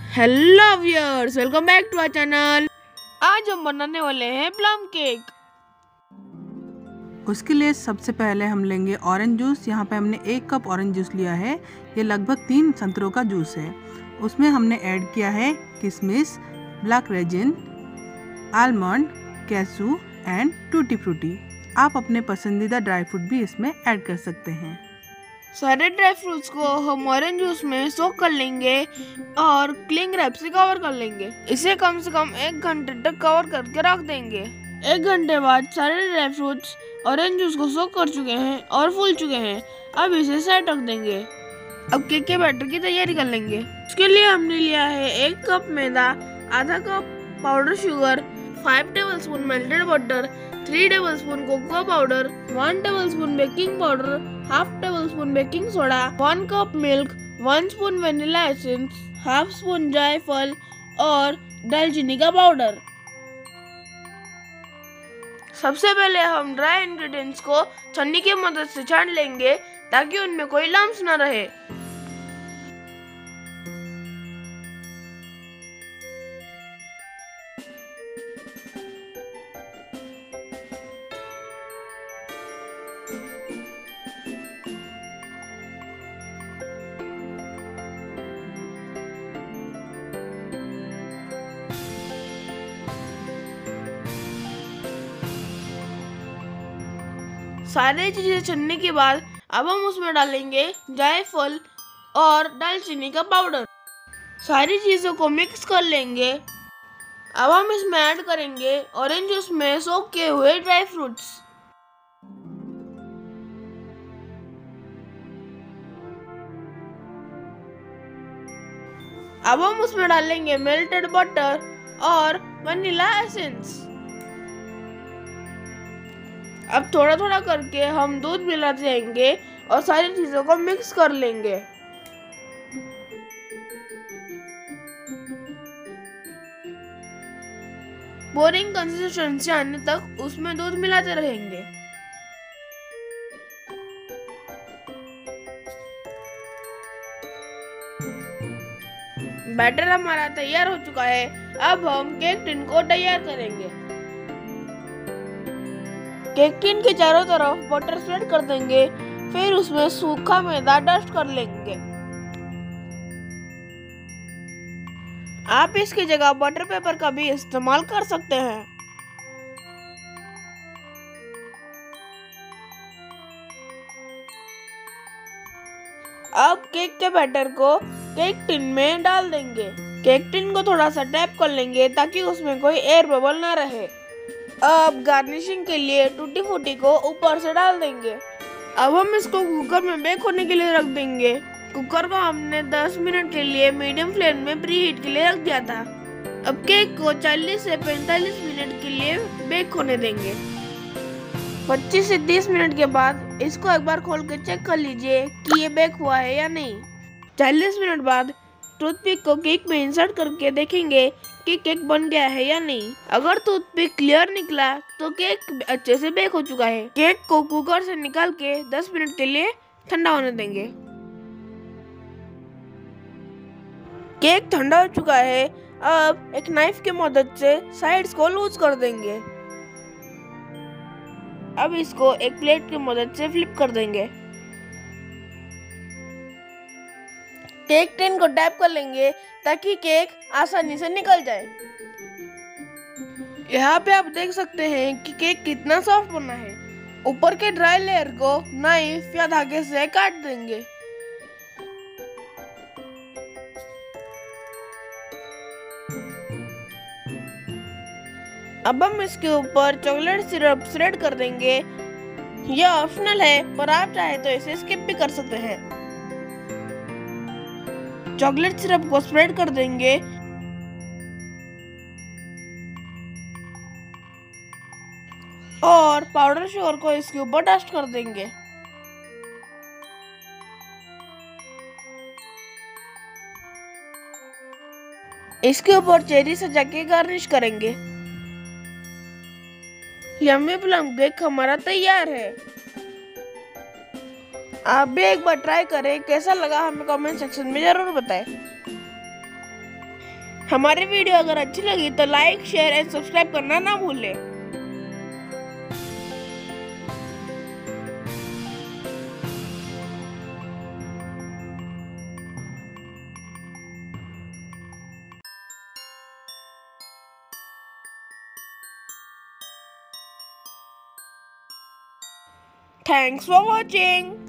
Hello viewers, welcome back to our channel. आज हम बनाने वाले हैं प्लम केक। उसके लिए सबसे पहले हम लेंगे ऑरेंज जूस। यहाँ पे हमने 1 कप ऑरेंज जूस लिया है। ये लगभग 3 संतरों का जूस है। उसमें हमने ऐड किया है किशमिश, black raisin, almond, cashew and tutti frutti. आप अपने पसंदीदा ड्राई फ्रूट भी इसमें ऐड कर सकते हैं। सारे ड्राई फ्रूट्स को हम ऑरेंज जूस में सोक कर लेंगे और क्लिंग रैप से कवर कर लेंगे। इसे कम से कम 1 घंटे तक कवर करके रख देंगे। 1 घंटे बाद सारे ड्राई फ्रूट्स ऑरेंज जूस को सोक कर चुके हैं और फूल चुके हैं। अब इसे साइड रख देंगे। अब केक के बैटर की तैयारी कर लेंगे। इसके लिए हमने लिया है 1 कप मैदा, आधा cup powder sugar, 5 tablespoon melted butter, 3 tablespoon cocoa powder, 1 tablespoon baking powder, half tablespoon baking soda, 1 cup milk, 1 spoon vanilla essence, half spoon जायफल और दालचीनी का पाउडर। सबसे पहले हम ड्राई इंग्रेडिएंट्स को छन्नी की मदद से छान लेंगे ताकि उनमें कोई लम्स न रहे। सारी चीजें छनने के बाद अब हम उसमें डालेंगे जायफल और दालचीनी का पाउडर। सारी चीजों को मिक्स कर लेंगे। अब हम इसमें ऐड करेंगे ऑरेंज जूस में सोक किए हुए ड्राई फ्रूट्स। अब हम उसमें डालेंगे मेल्टेड बटर और वनीला एसेंस। अब थोड़ा थोड़ा करके हम दूध मिलाते जाएंगे और सारी चीजों को मिक्स कर लेंगे। बोरिंग कंसिस्टेंसी आने तक उसमें दूध मिलाते रहेंगे। बैटर हमारा तैयार हो चुका है। अब हम केक टिन को तैयार करेंगे। केक टिन के चारों तरफ बटर स्प्रेड कर देंगे, फिर उसमें सूखा मैदा डस्ट कर लेंगे। आप इसकी जगह बटर पेपर का भी इस्तेमाल कर सकते हैं। अब केक के बैटर को केक टिन में डाल देंगे। केक टिन को थोड़ा सा टैप कर लेंगे ताकि उसमें कोई एयर बबल ना रहे। अब गार्निशिंग के लिए टूटी फ्रूटी को ऊपर से डाल देंगे। अब हम इसको कुकर में बेक होने के लिए रख देंगे। कुकर को हमने 10 मिनट के लिए मीडियम फ्लेम में प्री हीट के लिए रख दिया था। अब केक को 40 से 45 मिनट के लिए बेक होने देंगे। 25 से 30 मिनट के बाद इसको एक बार खोल के चेक कर लीजिए कि ये बेक हुआ है या नहीं। 40 मिनट बाद टूथपिक को केक में इंसर्ट करके देखेंगे कि केक बन गया है या नहीं। अगर टूथपिक क्लियर निकला तो केक अच्छे से बेक हो चुका है। केक को कुकर से निकाल के 10 मिनट के लिए ठंडा होने देंगे। केक ठंडा हो चुका है। अब एक नाइफ की मदद से साइड्स को लूज कर देंगे। अब इसको एक प्लेट की मदद से फ्लिप कर देंगे। केक टिन को टैप कर लेंगे ताकि केक आसानी से निकल जाए। यहाँ पे आप देख सकते हैं कि केक कितना सॉफ्ट बना है। ऊपर के ड्राई लेयर को नाइफ या धागे से काट देंगे। अब हम इसके ऊपर चॉकलेट सिरप स्प्रेड कर देंगे। यह ऑप्शनल है, पर आप चाहे तो इसे स्किप भी कर सकते हैं। चॉकलेट सिरप को स्प्रेड कर देंगे और पाउडर शुगर को इसके ऊपर डस्ट कर देंगे। इसके ऊपर चेरी सजा के गार्निश करेंगे। यम्मी प्लम केक हमारा तैयार है। आप भी एक बार ट्राई करें, कैसा लगा हमें कमेंट सेक्शन में जरूर बताएं। हमारी वीडियो अगर अच्छी लगी तो लाइक, शेयर एंड सब्सक्राइब करना ना भूलें। Thanks for watching.